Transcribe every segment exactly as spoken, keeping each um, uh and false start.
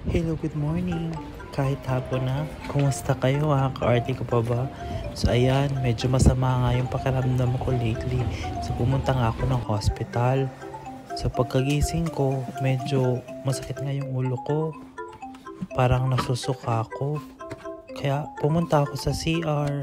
Hello, good morning. Kahit hapon na, kumusta kayo ha? Ka-arty ko pa ba? So ayan, medyo masama nga yung pakiramdam ko lately. So pumunta nga ako ng hospital. So pagkagising ko, medyo masakit nga yung ulo ko. Parang nasusuka ako. Kaya pumunta ako sa C R.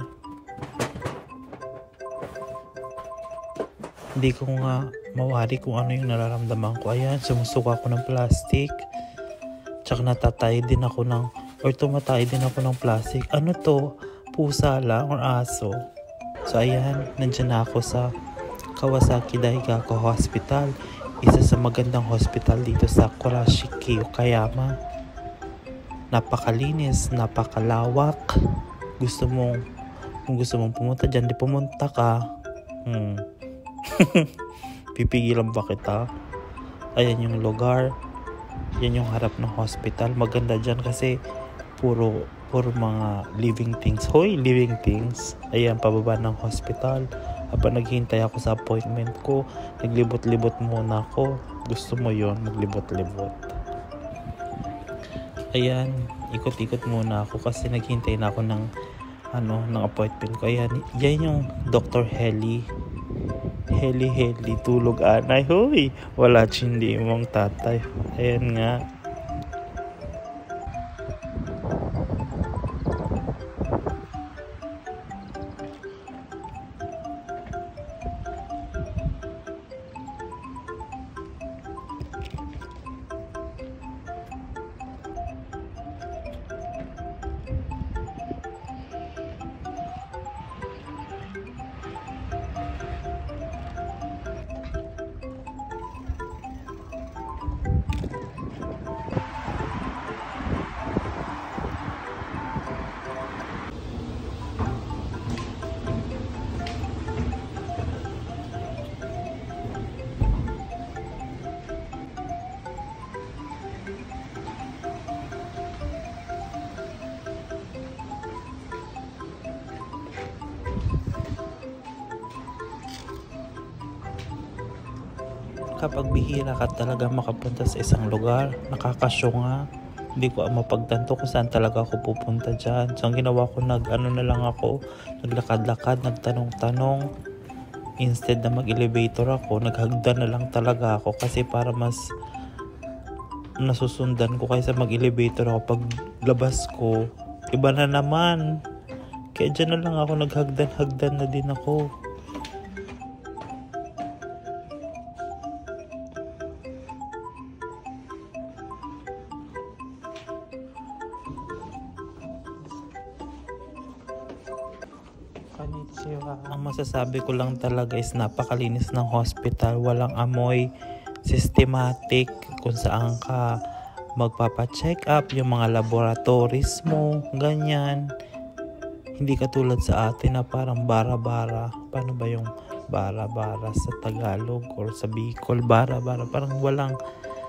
Hindi ko nga mawari kung ano yung nararamdaman ko. Ayan, sumusuka ako ng plastic. Tsaka natatay din ako ng, or tumatay din ako ng plastic. Ano to? Pusa lang or aso? So ayan, nandyan na ako sa Kawasaki Daigaku Hospital. Isa sa magandang hospital dito sa Kurashiki, Okayama. Napakalinis, napakalawak. Gusto mong, kung gusto mong pumunta dyan, di pumunta ka. Hmm. Pipigilan ba kita? Ayan yung lugar. Yan yung harap ng hospital. Maganda dyan kasi puro puro mga living things. Hoy, living things. Ayan, pababa ng hospital. Habang naghihintay ako sa appointment ko, naglibot-libot muna ako. Gusto mo yon, maglibot-libot. Ayan, ikot-ikot muna ako kasi naghihintay na ako ng ano, ng appointment ko. Ayan, yan yung Doctor Heli. Heli Heli, tulog anay. Hoy, wala chindi mong tatay. Ayan nga. Kapag bihira ka talaga makapunta sa isang lugar, nakakasyo nga. Hindi ko mapagtanto kung saan talaga ako pupunta dyan. So ang ginawa ko, nag ano na lang ako, naglakad-lakad, nagtanong-tanong. Instead na mag-elevator ako, naghagdan na lang talaga ako kasi para mas nasusundan ko kaysa mag-elevator ako. Pag labas ko, iba na naman. Kaya dyan na lang ako, naghagdan-hagdan na din ako. Konnichiwa. Ang masasabi ko lang talaga is napakalinis ng hospital. Walang amoy, systematic kung saan ka magpapa-check up, yung mga laboratories mo, ganyan. Hindi katulad sa atin na parang bara-bara. Paano ba yung bara-bara sa Tagalog or sa Bicol? Bara-bara, parang walang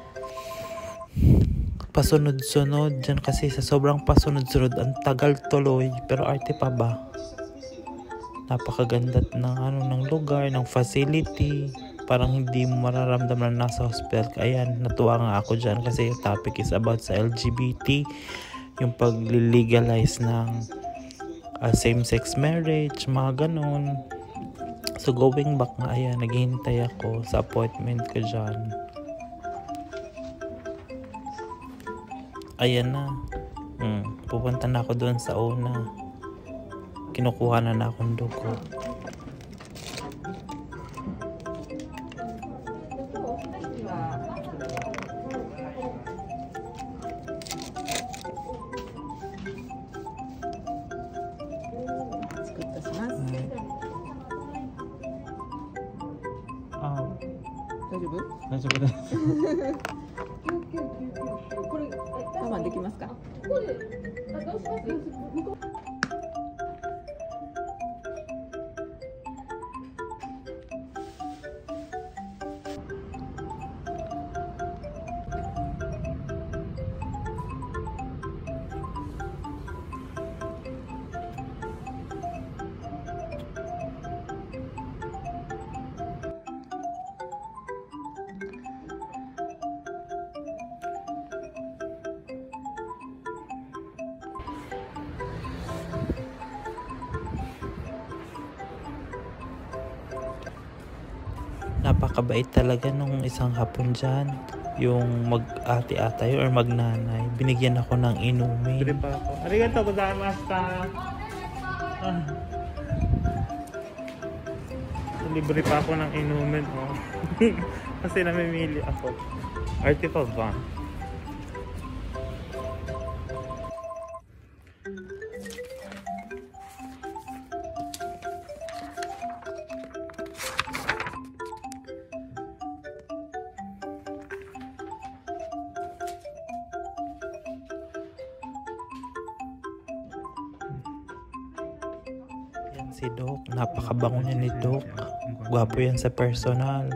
pasunod-sunod dyan kasi sa sobrang pasunod-sunod ang tagal tuloy. Pero arte pa ba? Napakaganda ng ano ng lugar, ng facility. Parang hindi mo mararamdaman na nasa hospital. Ayan, natuwa nga ako dyan kasi yung topic is about sa L G B T, yung pag-legalize ng uh, same-sex marriage, mga ganun. So going back nga, ayan, naghihintay ako sa appointment ko dyan. Ayan na. Hmm, pupunta na ako doon sa una. Kinukuha na na akong dugo. Ah, 大丈夫？ 大丈夫です。 これ我慢できますか？これあどうします？ Napakabait talaga nung isang hapon dyan. Yung mag-ate-atay or magnanay. Binigyan ako ng inumin. Libre pa ako. Arigato gozaimashita. Ah. Libre pa ako ng inumin. Oh. Kasi namimili ako. Article ba? Si Doc, napakabango niya ni Doc. Gwapo yan sa personal.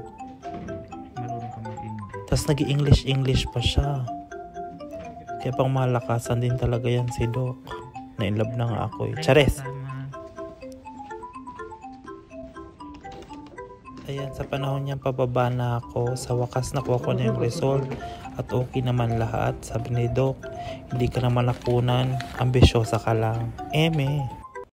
Tapos nag-English-English pa siya. Kaya pang malakasan din talaga yan si Doc. Na-inlove na nga ako eh. Chares! Ayan, sa panahon niyang pababa na ako, sa wakas nakuha ko na yung result. At okay naman lahat. Sabi ni Doc, hindi ka naman nakunan. Ambisyosa ka lang. Eme!